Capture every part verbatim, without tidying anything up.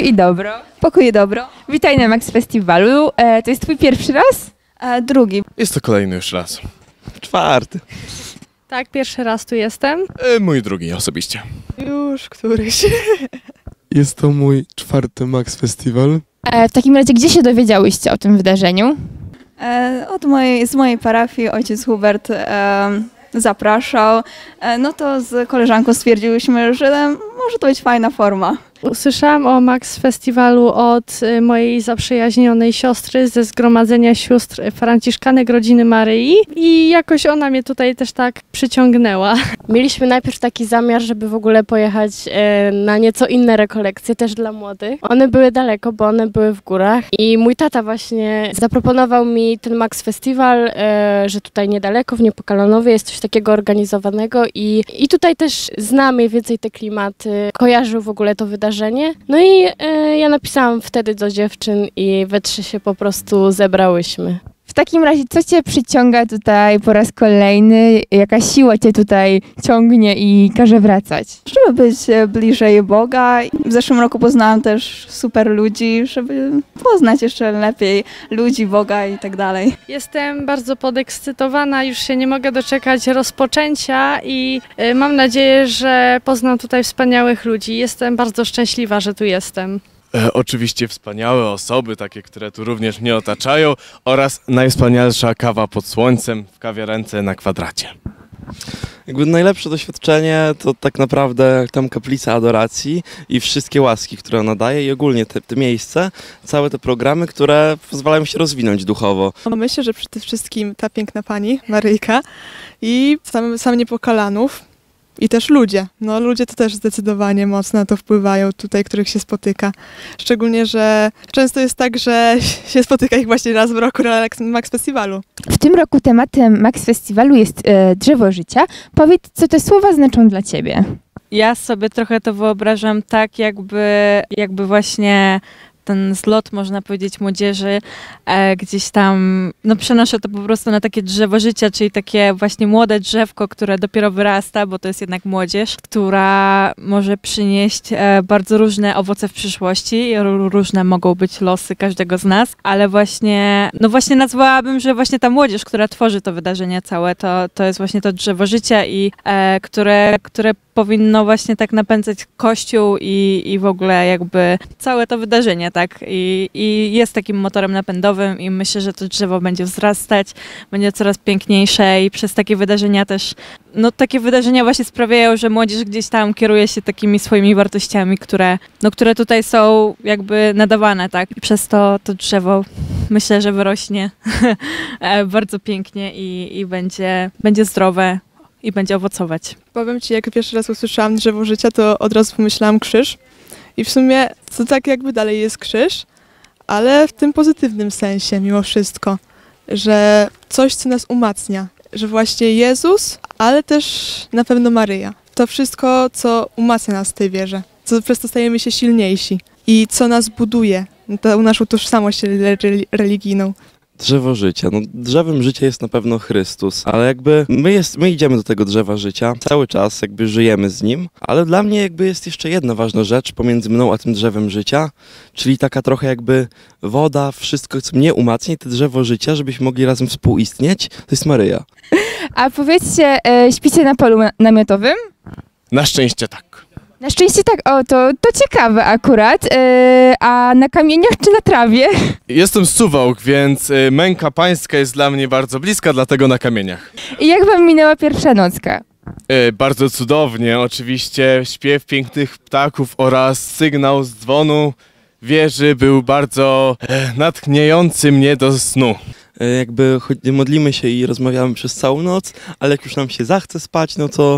i dobro. Pokój i dobro. Witaj na Max Festiwalu. E, to jest twój pierwszy raz? E, drugi. Jest to kolejny już raz. Czwarty. Tak, pierwszy raz tu jestem. E, mój drugi osobiście. Już któryś. Jest to mój czwarty Max Festiwal. E, w takim razie, gdzie się dowiedziałyście o tym wydarzeniu? E, od mojej, z mojej parafii ojciec Hubert e, zapraszał. E, no to z koleżanką stwierdziłyśmy, że może to być fajna forma. Usłyszałam o Max Festiwalu od y, mojej zaprzyjaźnionej siostry ze Zgromadzenia Sióstr Franciszkanek Rodziny Maryi i jakoś ona mnie tutaj też tak przyciągnęła. Mieliśmy najpierw taki zamiar, żeby w ogóle pojechać e, na nieco inne rekolekcje, też dla młodych. One były daleko, bo one były w górach i mój tata właśnie zaproponował mi ten Max Festiwal, e, że tutaj niedaleko, w Niepokalanowie jest coś takiego organizowanego i, i tutaj też znam mniej więcej te klimaty, kojarzył w ogóle to wydarzenie. No i e, ja napisałam wtedy do dziewczyn i we trzy się po prostu zebrałyśmy. W takim razie, co cię przyciąga tutaj po raz kolejny? Jaka siła cię tutaj ciągnie i każe wracać? Żeby być bliżej Boga. W zeszłym roku poznałam też super ludzi, żeby poznać jeszcze lepiej ludzi, Boga i tak dalej. Jestem bardzo podekscytowana, już się nie mogę doczekać rozpoczęcia i y, mam nadzieję, że poznam tutaj wspaniałych ludzi. Jestem bardzo szczęśliwa, że tu jestem. E, oczywiście wspaniałe osoby, takie, które tu również mnie otaczają oraz najwspanialsza kawa pod słońcem w kawiarence na Kwadracie. Jakby najlepsze doświadczenie to tak naprawdę tam kaplica adoracji i wszystkie łaski, które ona daje i ogólnie te, te miejsce, całe te programy, które pozwalają się rozwinąć duchowo. Myślę, że przede wszystkim ta piękna pani, Maryjka i sam, sam Niepokalanów. I też ludzie. No ludzie to też zdecydowanie mocno na to wpływają tutaj, których się spotyka. Szczególnie, że często jest tak, że się spotyka ich właśnie raz w roku na Max Festiwalu. W tym roku tematem Max Festiwalu jest e, drzewo życia. Powiedz, co te słowa znaczą dla ciebie? Ja sobie trochę to wyobrażam tak, jakby, jakby właśnie ten zlot, można powiedzieć, młodzieży e, gdzieś tam, no przenoszę to po prostu na takie drzewo życia, czyli takie właśnie młode drzewko, które dopiero wyrasta, bo to jest jednak młodzież, która może przynieść e, bardzo różne owoce w przyszłości i różne mogą być losy każdego z nas, ale właśnie, no właśnie nazwałabym, że właśnie ta młodzież, która tworzy to wydarzenie całe, to, to jest właśnie to drzewo życia i e, które, które powinno właśnie tak napędzać Kościół i, i w ogóle jakby całe to wydarzenie, tak? I, I jest takim motorem napędowym i myślę, że to drzewo będzie wzrastać, będzie coraz piękniejsze i przez takie wydarzenia też, no takie wydarzenia właśnie sprawiają, że młodzież gdzieś tam kieruje się takimi swoimi wartościami, które, no, które tutaj są jakby nadawane, tak? I przez to to drzewo myślę, że wyrośnie bardzo pięknie i, i będzie, będzie zdrowe i będzie owocować. Powiem ci, jak pierwszy raz usłyszałam drzewo życia, to od razu pomyślałam krzyż. I w sumie to tak jakby dalej jest krzyż, ale w tym pozytywnym sensie mimo wszystko, że coś, co nas umacnia, że właśnie Jezus, ale też na pewno Maryja. To wszystko, co umacnia nas w tej wierze, co przez to stajemy się silniejsi i co nas buduje, tę naszą tożsamość religijną. Drzewo życia. No, drzewem życia jest na pewno Chrystus, ale jakby my, jest, my idziemy do tego drzewa życia, cały czas jakby żyjemy z nim, ale dla mnie jakby jest jeszcze jedna ważna rzecz pomiędzy mną a tym drzewem życia, czyli taka trochę jakby woda, wszystko co mnie umacnia i to drzewo życia, żebyśmy mogli razem współistnieć, to jest Maryja. A powiedzcie, e, śpicie na polu namiotowym? Na szczęście tak. Na szczęście tak, o to, to ciekawe akurat. E, a na kamieniach czy na trawie? Jestem z Suwałk, więc y, męka pańska jest dla mnie bardzo bliska, dlatego na kamieniach. I jak wam minęła pierwsza nocka? Y, bardzo cudownie, oczywiście śpiew pięknych ptaków oraz sygnał z dzwonu wieży był bardzo e, natchniający mnie do snu. Jakby modlimy się i rozmawiamy przez całą noc, ale jak już nam się zachce spać, no to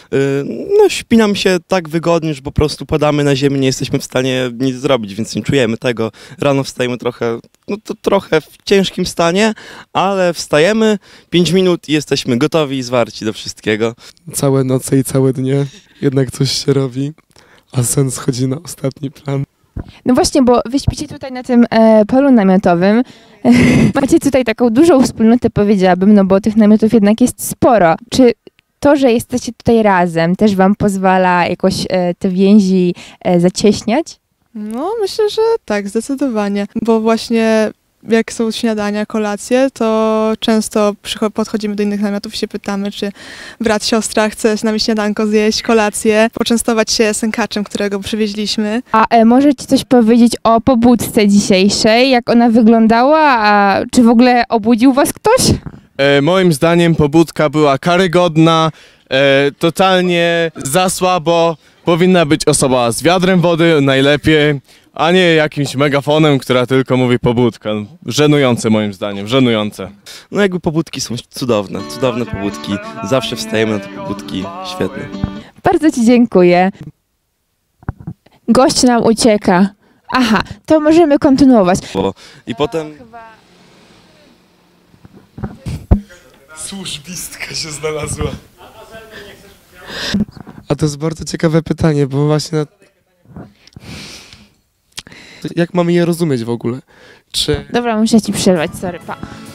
no, śpi nam się tak wygodnie, że po prostu padamy na ziemię, nie jesteśmy w stanie nic zrobić, więc nie czujemy tego. Rano wstajemy trochę, no to trochę w ciężkim stanie, ale wstajemy, pięć minut i jesteśmy gotowi i zwarci do wszystkiego. Całe noce i całe dnie jednak coś się robi, a sen schodzi na ostatni plan. No właśnie, bo wy śpicie tutaj na tym e, polu namiotowym. Macie tutaj taką dużą wspólnotę, powiedziałabym, no bo tych namiotów jednak jest sporo. Czy to, że jesteście tutaj razem, też wam pozwala jakoś e, te więzi e, zacieśniać? No, myślę, że tak, zdecydowanie, bo właśnie jak są śniadania, kolacje, to często przycho- podchodzimy do innych namiotów i się pytamy, czy brat, siostra chce z nami śniadanko zjeść, kolację, poczęstować się sękaczem, którego przywieźliśmy. A e, możecie coś powiedzieć o pobudce dzisiejszej, jak ona wyglądała, a czy w ogóle obudził was ktoś? E, moim zdaniem pobudka była karygodna, e, totalnie za słabo. Powinna być osoba z wiadrem wody najlepiej, a nie jakimś megafonem, która tylko mówi pobudka. Żenujące moim zdaniem, żenujące. No jakby pobudki są cudowne, cudowne pobudki. Zawsze wstajemy na te pobudki, świetne. Bardzo ci dziękuję. Gość nam ucieka. Aha, to możemy kontynuować. Bo- I potem... Służbistka się znalazła. A to jest bardzo ciekawe pytanie, bo właśnie... Na... Jak mamy je rozumieć w ogóle? Czy... Dobra, muszę ci przerwać, sorry, pa.